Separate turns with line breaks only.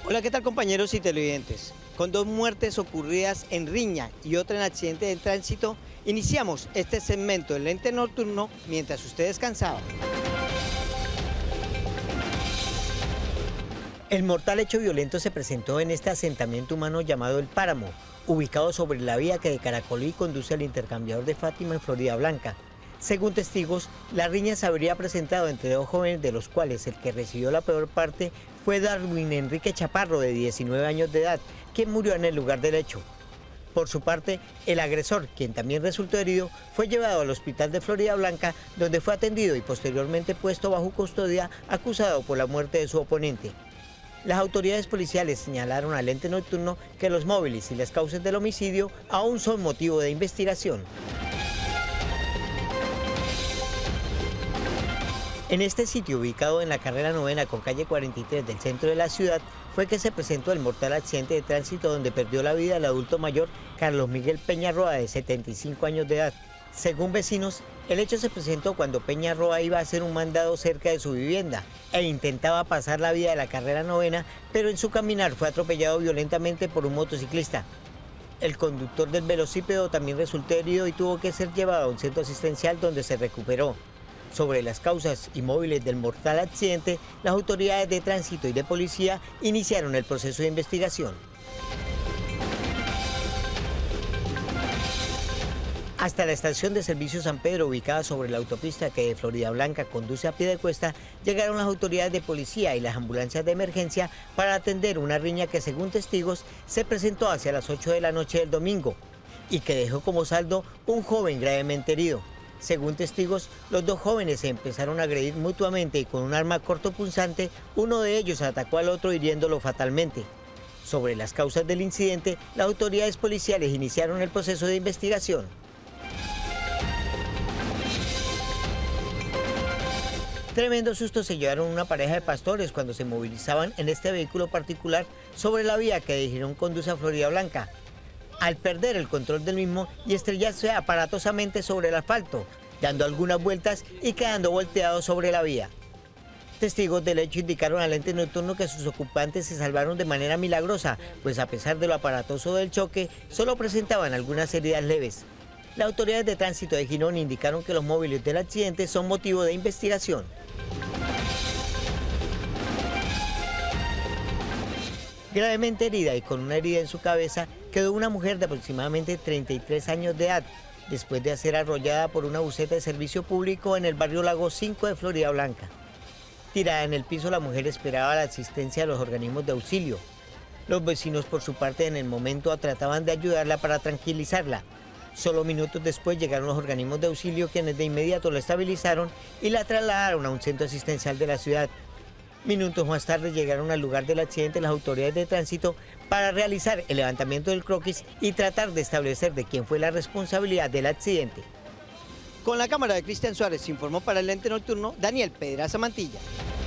Hola, ¿qué tal compañeros y televidentes? Con 2 muertes ocurridas en riña y otra en accidente de tránsito, iniciamos este segmento del Ente Nocturno mientras usted descansaba. El mortal hecho violento se presentó en este asentamiento humano llamado El Páramo, ubicado sobre la vía que de Caracolí conduce al intercambiador de Fátima en Florida Blanca. Según testigos, la riña se habría presentado entre 2 jóvenes, de los cuales el que recibió la peor parte fue Darwin Enrique Chaparro, de 19 años de edad, quien murió en el lugar del hecho. Por su parte, el agresor, quien también resultó herido, fue llevado al hospital de Florida Blanca, donde fue atendido y posteriormente puesto bajo custodia, acusado por la muerte de su oponente. Las autoridades policiales señalaron al Ente Nocturno que los móviles y las causas del homicidio aún son motivo de investigación. En este sitio, ubicado en la carrera 9ª con calle 43 del centro de la ciudad, fue que se presentó el mortal accidente de tránsito donde perdió la vida el adulto mayor Carlos Miguel Peña Roa, de 75 años de edad. Según vecinos, el hecho se presentó cuando Peña Roa iba a hacer un mandado cerca de su vivienda e intentaba pasar la vía de la carrera 9ª, pero en su caminar fue atropellado violentamente por un motociclista. El conductor del velocípedo también resultó herido y tuvo que ser llevado a un centro asistencial donde se recuperó. Sobre las causas y móviles del mortal accidente, las autoridades de tránsito y de policía iniciaron el proceso de investigación. Hasta la estación de servicio San Pedro, ubicada sobre la autopista que de Florida Blanca conduce a Piedecuesta, llegaron las autoridades de policía y las ambulancias de emergencia para atender una riña que, según testigos, se presentó hacia las 8 de la noche del domingo y que dejó como saldo un joven gravemente herido. Según testigos, los 2 jóvenes se empezaron a agredir mutuamente y con un arma cortopunzante, uno de ellos atacó al otro hiriéndolo fatalmente. Sobre las causas del incidente, las autoridades policiales iniciaron el proceso de investigación. Tremendo susto se llevaron una pareja de pastores cuando se movilizaban en este vehículo particular sobre la vía que de Girón conduce a Florida Blanca, al perder el control del mismo y estrellarse aparatosamente sobre el asfalto, dando algunas vueltas y quedando volteados sobre la vía. Testigos del hecho indicaron al Ente Nocturno que sus ocupantes se salvaron de manera milagrosa, pues a pesar de lo aparatoso del choque, solo presentaban algunas heridas leves. Las autoridades de tránsito de Girón indicaron que los móviles del accidente son motivo de investigación. Gravemente herida y con una herida en su cabeza quedó una mujer de aproximadamente 33 años de edad, después de ser arrollada por una buseta de servicio público en el barrio Lago 5 de Florida Blanca. Tirada en el piso, la mujer esperaba la asistencia de los organismos de auxilio. Los vecinos, por su parte, en el momento trataban de ayudarla para tranquilizarla. Solo minutos después llegaron los organismos de auxilio, quienes de inmediato la estabilizaron y la trasladaron a un centro asistencial de la ciudad. Minutos más tarde llegaron al lugar del accidente las autoridades de tránsito para realizar el levantamiento del croquis y tratar de establecer de quién fue la responsabilidad del accidente. Con la cámara de Cristian Suárez informó para el Ente Nocturno Daniel Pedraza Mantilla.